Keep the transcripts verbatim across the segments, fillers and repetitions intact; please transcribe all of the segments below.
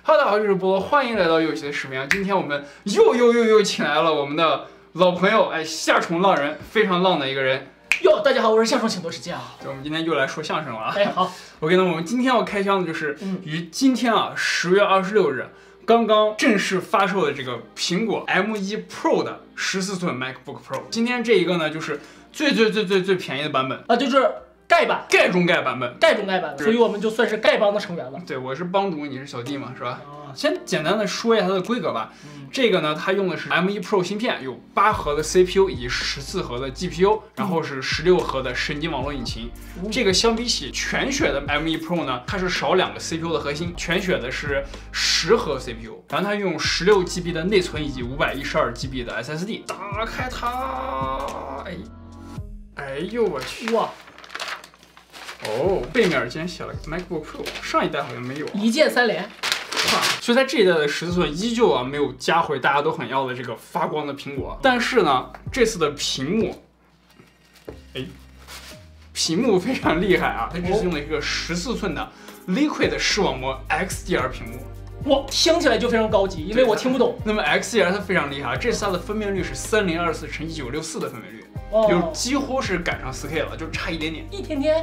哈喽，大家好，这是菠萝，欢迎来到游戏的视频啊！今天我们又又又又请来了我们的老朋友，哎，夏虫浪人，非常浪的一个人。 哟，大家好，我是夏虫，请多指教。 对，我们今天又来说相声了啊！ 哎，好。 OK，那我们今天要开箱的就是于今天啊，十月二十六日刚刚正式发售的这个苹果 M 一 Pro 的十四寸 MacBook Pro。今天这一个呢，就是最最最最最便宜的版本啊，就是盖版， 盖中盖版本， 盖中盖版，所以我们就算是丐帮的成员了。 对，我是帮主，你是小弟嘛，是吧？ 啊， 先简单的说一下它的规格吧。 嗯、 这个呢，它用的是 M 一 Pro 芯片，有八核的 C P U 以及十四核的 G P U， 然后是十六核的神经网络引擎。嗯、这个相比起全血的 M 一 Pro 呢，它是少两个 C P U 的核心，全血的是十核 C P U， 然后它用十六 G B 的内存以及五百一十二 G B 的 S S D。打开它，哎，哎呦我去哇！哦，背面竟然写了 MacBook Pro， 上一代好像没有。 一键三连， 所以在这一代的十四寸依旧啊没有加回大家都很要的这个发光的苹果，但是呢，这次的屏幕，哎，屏幕非常厉害啊，它这次用了一个十四寸的 Liquid 视网膜 X D R 屏幕。 哇，听起来就非常高级，因为我听不懂。 那么 X D R 它非常厉害，这次它的分辨率是三零二四乘一九六四的分辨率， 哦、 就几乎是赶上 四K 了，就差一点点。 一点点。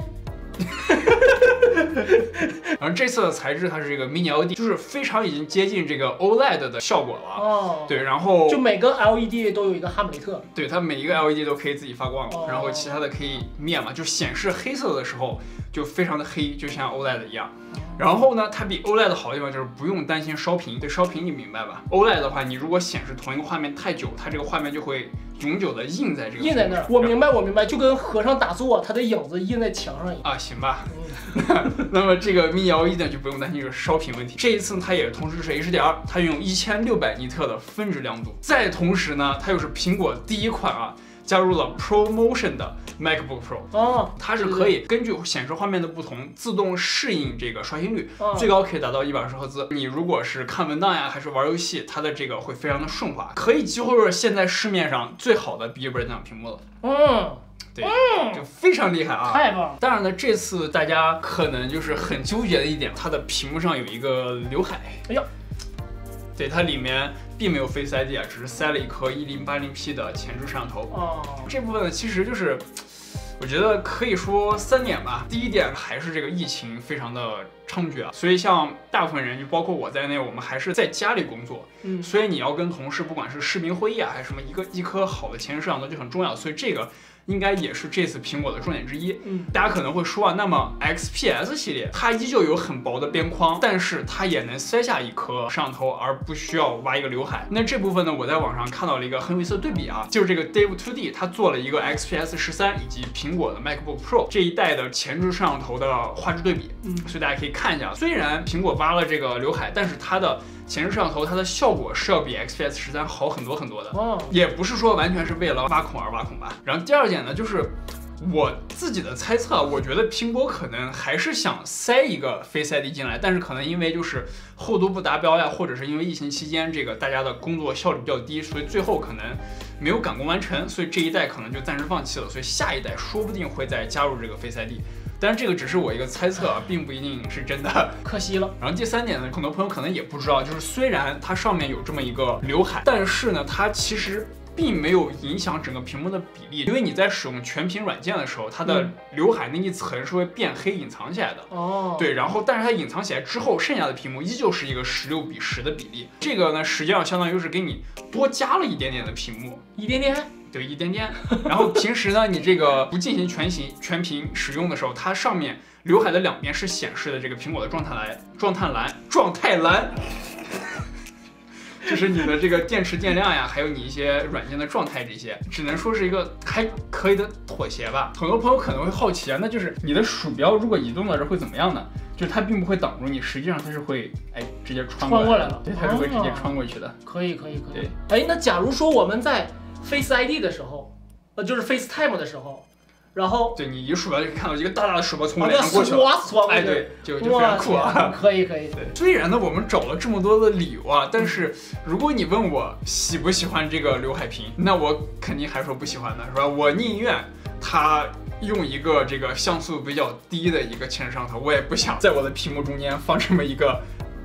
然后这次的材质它是这个 Mini L E D， 就是非常已经接近这个 O L E D 的效果了。 哦， 对，然后就每个 L E D 都有一个哈姆雷特， 对，它每一个 L E D 都可以自己发光， 哦、 然后其他的可以灭嘛，就显示黑色的时候就非常的黑，就像 O L E D 一样。然后呢，它比 O L E D 好的地方就是不用担心烧屏。对，烧屏你明白吧 ？O L E D 的话，你如果显示同一个画面太久，它这个画面就会永久的印在这个印在那儿。我明白，我明白，就跟和尚打坐，他的影子印在墙上一样。 啊，行吧。嗯、那么这个 Mini L E D 呢，就不用担心这个烧屏问题。这一次它也同时是 H D R， 它用一千六百尼特的分值亮度。再同时呢，它又是苹果第一款啊。加入了 ProMotion 的 MacBook Pro， 哦， 它是可以根据显示画面的不同，自动适应这个刷新率， 哦、 最高可以达到一百二十赫兹。你如果是看文档呀，还是玩游戏，它的这个会非常的顺滑，可以几乎是现在市面上最好的笔记本电脑屏幕了。 嗯， 对，嗯、就非常厉害啊！ 太棒了！ 当然呢，这次大家可能就是很纠结的一点，它的屏幕上有一个刘海。 哎呀。 对，它里面并没有 Face I D 啊，只是塞了一颗一零八零 P 的前置摄像头。 哦， 这部分呢，其实就是，我觉得可以说三点吧。第一点还是这个疫情非常的猖獗啊，所以像大部分人，就包括我在内，我们还是在家里工作。 嗯， 所以你要跟同事，不管是视频会议啊，还是什么，一个一颗好的前置摄像头就很重要。所以这个。应该也是这次苹果的重点之一。 嗯， 大家可能会说啊，那么 X P S 系列它依旧有很薄的边框，但是它也能塞下一颗摄像头，而不需要挖一个刘海。那这部分呢，我在网上看到了一个很有意思的对比啊，就是这个 Dave 二 D 他做了一个 X P S 十三以及苹果的 MacBook Pro 这一代的前置摄像头的画质对比。嗯，所以大家可以看一下，虽然苹果挖了这个刘海，但是它的前置摄像头它的效果是要比 X P S 十三好很多很多的。哦，也不是说完全是为了挖孔而挖孔吧。然后第二点呢，就是我自己的猜测，我觉得苹果可能还是想塞一个 Face I D 进来，但是可能因为就是厚度不达标呀，或者是因为疫情期间这个大家的工作效率比较低，所以最后可能没有赶工完成，所以这一代可能就暂时放弃了，所以下一代说不定会再加入这个 Face I D。但是这个只是我一个猜测啊，并不一定是真的， 可惜了。 然后第三点呢，很多朋友可能也不知道，就是虽然它上面有这么一个刘海，但是呢，它其实并没有影响整个屏幕的比例，因为你在使用全屏软件的时候，它的刘海那一层是会变黑隐藏起来的。哦，对，然后但是它隐藏起来之后，剩下的屏幕依旧是一个十六比十的比例。这个呢，实际上相当于是给你多加了一点点的屏幕， 一点点。 对，一点点。然后平时呢，你这个不进行全形全屏使用的时候，它上面刘海的两边是显示的这个苹果的状态栏、状态栏、状态栏，就是你的这个电池电量呀，还有你一些软件的状态，这些只能说是一个还可以的妥协吧。很多朋友可能会好奇啊，那就是你的鼠标如果移动的时候会怎么样呢？就是它并不会挡住你，实际上它是会哎直接穿过来， 穿过来了， 对，它是会直接穿过去的。 哦、可以，可以，可以。 对， 哎，那假如说我们在 Face I D 的时候，呃，就是 FaceTime 的时候，然后对你一鼠标就可以看到一个大大的鼠标从我脸上过去了， 哇， 哎，对，就就非常酷啊！ 可以，可以。 对，虽然呢我们找了这么多的理由啊，但是如果你问我喜不喜欢这个刘海屏，那我肯定还说不喜欢的，是吧？我宁愿它用一个这个像素比较低的一个前置摄像头，我也不想在我的屏幕中间放这么一个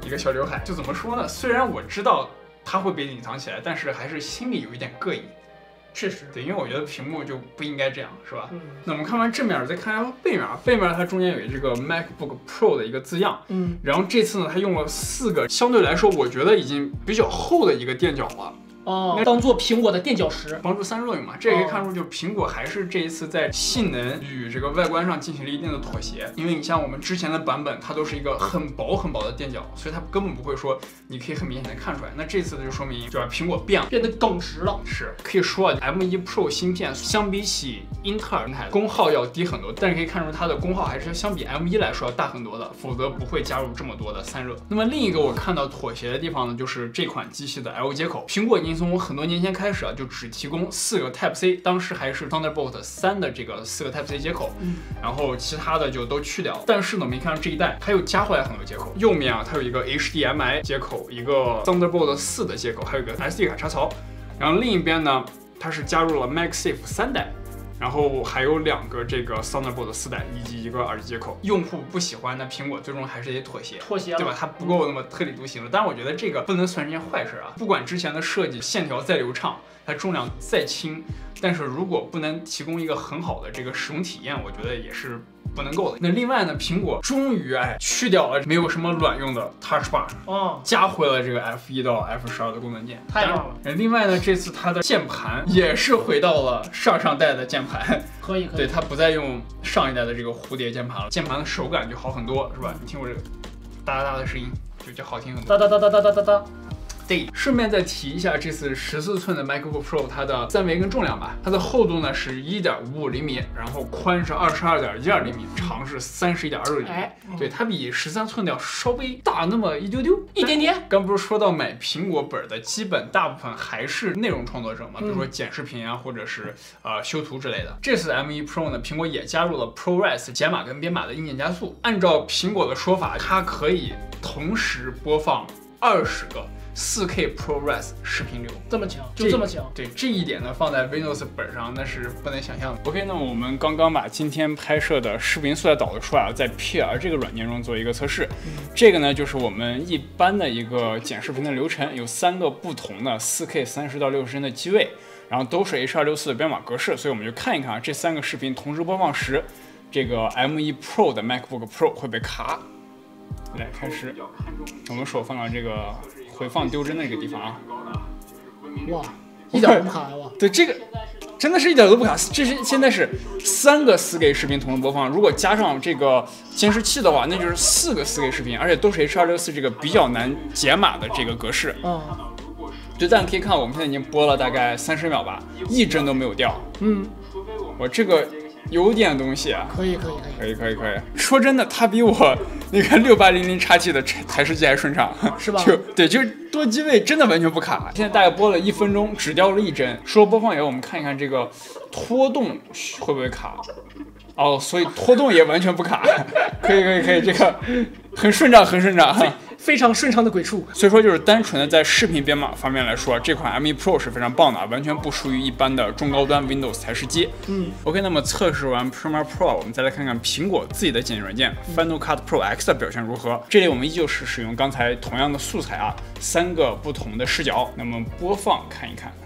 一个小刘海，就怎么说呢？虽然我知道它会被隐藏起来，但是还是心里有一点膈应。 确实， 对，因为我觉得屏幕就不应该这样，是吧？ 嗯。 那我们看完正面，再看一下背面，背面它中间有这个 MacBook Pro 的一个字样， 嗯。 然后这次呢，它用了四个相对来说，我觉得已经比较厚的一个垫脚了。 哦，当做苹果的垫脚石， 帮助散热用嘛。这也可以看出，就苹果还是这一次在性能与这个外观上进行了一定的妥协。因为你像我们之前的版本，它都是一个很薄很薄的垫脚，所以它根本不会说你可以很明显的看出来。那这次就说明，对吧？苹果变了， 变得耿实了。 是可以说啊 ，M 一 Pro 芯片相比起英特尔功耗要低很多，但是可以看出它的功耗还是相比 M 一 来说要大很多的，否则不会加入这么多的散热。那么另一个我看到妥协的地方呢，就是这款机器的 L 接口，苹果已经从很多年前开始啊，就只提供四个 Type C， 当时还是 Thunderbolt 三的这个四个 Type C 接口， 嗯， 然后其他的就都去掉。但是呢，我们看到这一代，它又加回来很多接口。右面啊，它有一个 H D M I 接口，一个 Thunderbolt 四的接口，还有一个 S D 卡插槽。然后另一边呢，它是加入了 MagSafe 三代。然后还有两个这个 Thunderbolt 四代以及一个耳机接口，用户不喜欢，那苹果最终还是得妥协， 妥协， 对吧？它不够那么特立独行了。但是我觉得这个不能算是件坏事啊。不管之前的设计线条再流畅，它重量再轻，但是如果不能提供一个很好的这个使用体验，我觉得也是不能够的。那另外呢，苹果终于哎去掉了没有什么卵用的 Touch Bar， 哦， 加回了这个 F 一 到 F 十二的功能键， 太棒了。 另外呢，这次它的键盘也是回到了上上代的键盘， 可以可以。 对，它不再用上一代的这个蝴蝶键盘了，键盘的手感就好很多，是吧？你听我这个哒哒哒的声音，就就好听很多。 哒哒哒哒哒哒哒。 对，顺便再提一下，这次十四寸的 MacBook Pro 它的三维跟重量吧，它的厚度呢是 一点五五厘米，然后宽是二十二点一二厘米，长是三十一点二六厘米。 哎， 对，它比十三寸的要稍微大那么一丢丢， 一点点。 刚不是说到买苹果本的基本大部分还是内容创作者嘛，比如说剪视频啊，或者是呃修图之类的。这次 M 一 Pro 呢，苹果也加入了 ProRes 解码跟编码的硬件加速。按照苹果的说法，它可以同时播放二十个。四 K ProRes 视频流这么强，就这么强。 对这一点呢，放在 Windows 本上那是不能想象的。OK， 那我们刚刚把今天拍摄的视频素材导了出来了，在 P R 这个软件中做一个测试。嗯、这个呢，就是我们一般的一个剪视频的流程，有三个不同的 四 K 三十到六十帧的机位，然后都是 H 二六四的编码格式，所以我们就看一看啊，这三个视频同时播放时，这个 M 一 Pro 的 MacBook Pro 会被卡。来开始，我们手放到这个回放丢帧的这个地方啊， 哇，一点都不卡哇！ 对，这个真的是一点都不卡。这是现在是三个 四 K 视频同时播放，如果加上这个监视器的话，那就是四个 四 K 视频，而且都是 H 二六四这个比较难解码的这个格式。 嗯， 对，但可以看我们现在已经播了大概三十秒吧，一帧都没有掉。 嗯， 我这个有点东西啊。 可以可以可以可以可以。说真的，它比我那个六八零零 X T 的台式机还顺畅， 是吧？ 就对，就是多机位真的完全不卡。现在大概播了一分钟，只掉了一帧。说播放以后，我们看一看这个拖动会不会卡。哦，所以拖动也完全不卡，可以可以可以，这个很顺畅很顺畅， 非常顺畅的鬼畜。 所以说就是单纯的在视频编码方面来说，这款 M 一 Pro 是非常棒的，完全不属于一般的中高端 Windows 台式机。 嗯 ，OK， 那么测试完 Premiere Pro， 我们再来看看苹果自己的剪辑软件、嗯、Final Cut Pro X 的表现如何。这里我们依旧是使用刚才同样的素材啊，三个不同的视角。那么播放看一看，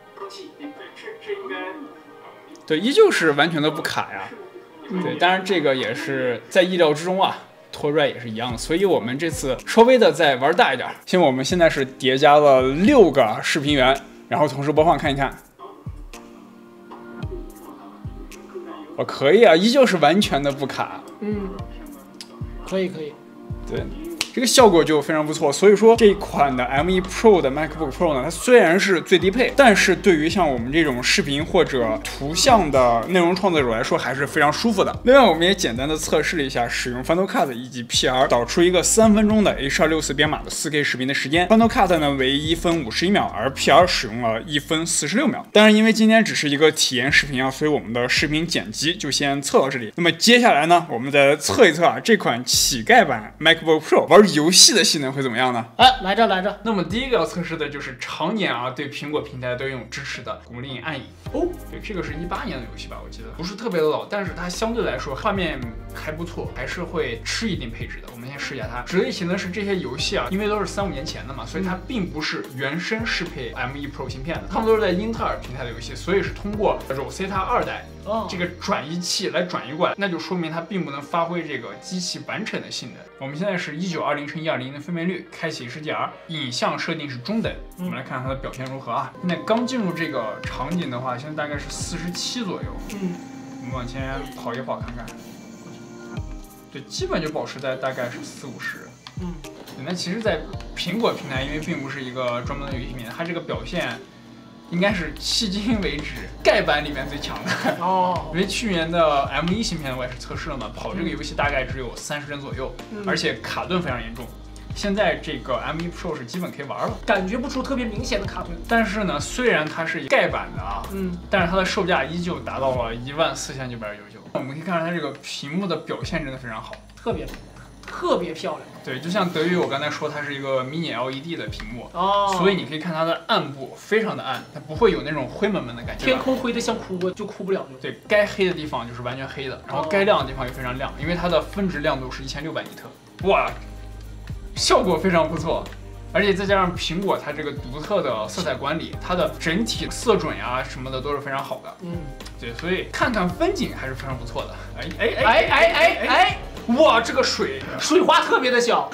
对，依旧是完全的不卡呀。对，当然这个也是在意料之中啊，拖拽也是一样的，所以我们这次稍微的再玩大一点。现在我们现在是叠加了六个视频源，然后同时播放看一看。我、哦、可以啊，依旧是完全的不卡。 嗯，可以可以。 对。这个效果就非常不错，所以说这款的 M 一 Pro 的 MacBook Pro 呢，它虽然是最低配，但是对于像我们这种视频或者图像的内容创作者来说，还是非常舒服的。另外，我们也简单的测试了一下使用 Final Cut 以及 P R 导出一个三分钟的 H 二六四编码的 四 K 视频的时间。Final Cut 呢为一分五十一秒，而 P R 使用了一分四十六秒。当然，因为今天只是一个体验视频啊，所以我们的视频剪辑就先测到这里。那么接下来呢，我们再来测一测啊这款乞丐版 MacBook Pro 玩游戏的性能会怎么样呢？ 哎，来着来着。 那么第一个要测试的就是常年啊对苹果平台都有支持的《古令暗影》哦，对，这个是一八年的游戏吧，我记得不是特别的老，但是它相对来说画面还不错，还是会吃一定配置的。我们先试一下它。值得一提的是，这些游戏啊，因为都是三五年前的嘛，所以它并不是原生适配 M 一 Pro 芯片的，它们都是在英特尔平台的游戏，所以是通过 Rosetta 二代。哦，这个转移器来转移过来，那就说明它并不能发挥这个机器完整的性能。我们现在是一九二零乘一二零的分辨率，开启 H D R， 影像设定是中等。我们来看看它的表现如何啊？那刚进入这个场景的话，现在大概是四十七左右。嗯，我们往前跑一跑看看。对，基本就保持在大概是四五十。嗯，那其实，在苹果平台，因为并不是一个专门的游戏平台，它这个表现。应该是迄今为止盖板里面最强的哦，因为去年的 M 一 芯片我也是测试了嘛，跑这个游戏大概只有三十帧左右，嗯、而且卡顿非常严重。现在这个 M 一 Pro 是基本可以玩了， 感觉不出特别明显的卡顿。 但是呢，虽然它是盖板的啊，嗯，但是它的售价依旧达到了一万四千九百九十九。我们可以看到它这个屏幕的表现真的非常好， 特别特别漂亮。 对，就像德语我刚才说，它是一个 mini L E D 的屏幕哦，所以你可以看它的暗部非常的暗，它不会有那种灰蒙蒙的感觉。 天空灰的像哭过就哭不了就。 对，该黑的地方就是完全黑的，然后该亮的地方也非常亮，因为它的分值亮度是一千六百尼特，哇，效果非常不错。而且再加上苹果它这个独特的色彩管理，它的整体色准呀、啊、什么的都是非常好的。嗯，对，所以看看风景还是非常不错的。哎哎哎哎哎哎哎！哇，这个水水花特别的小。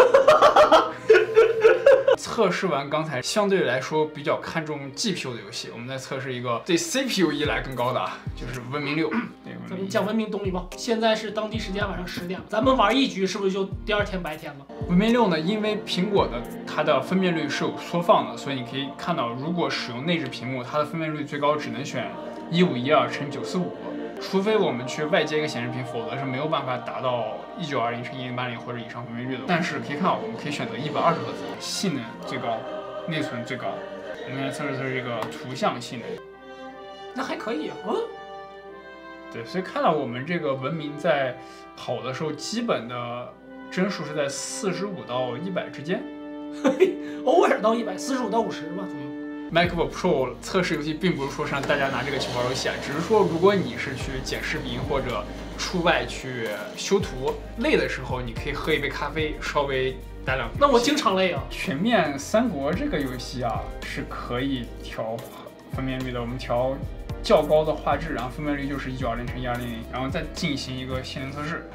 测试完刚才相对来说比较看重 G P U 的游戏，我们再测试一个对 C P U 依赖更高的，就是文明六。 咱们讲文明懂礼貌。现在是当地时间晚上十点，咱们玩一局是不是就第二天白天了？ 文明六呢，因为苹果的它的分辨率是有缩放的，所以你可以看到，如果使用内置屏幕，它的分辨率最高只能选一五一二乘九四五。除非我们去外接一个显示屏，否则是没有办法达到一九二零乘一零八零或者以上分辨率的。但是可以看到，我们可以选择一百二十赫兹，性能最高，内存最高。我们来测试测试这个图像性能， 那还可以啊。嗯， 对，所以看到我们这个文明在跑的时候，基本的帧数是在四十五到一百之间， 偶尔到一百，四十五到五十吧左右。 MacBook Pro 测试游戏并不是说让大家拿这个去玩游戏啊，只是说如果你是去剪视频或者出外去修图累的时候，你可以喝一杯咖啡，稍微打两。 那我经常累啊。 全面三国这个游戏啊是可以调分辨率的，我们调较高的画质，然后分辨率就是一九二零乘一二零零，然后再进行一个性能测试。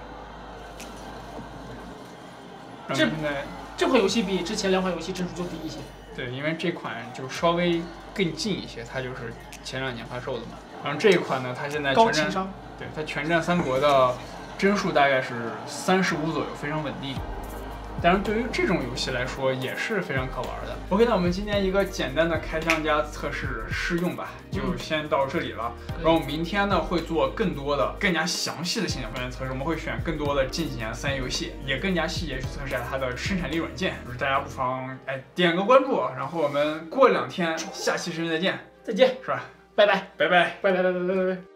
这这款游戏比之前两款游戏帧数就低一些。 对，因为这款就稍微更近一些，它就是前两年发售的嘛。然后这一款呢，它现在全战，对，它全战三国的帧数大概是三十五左右，非常稳定。当然，对于这种游戏来说也是非常可玩的。OK， 那我们今天一个简单的开箱加测试试用吧，就先到这里了。嗯、然后明天呢会做更多的、更加详细的性能方面测试，我们会选更多的近几年三 A 游戏，也更加细节去测试下它的生产力软件。就是大家不妨哎点个关注，然后我们过两天下期视频再见， 再见， 是吧？ 拜拜， 拜拜， 拜拜拜拜拜拜拜。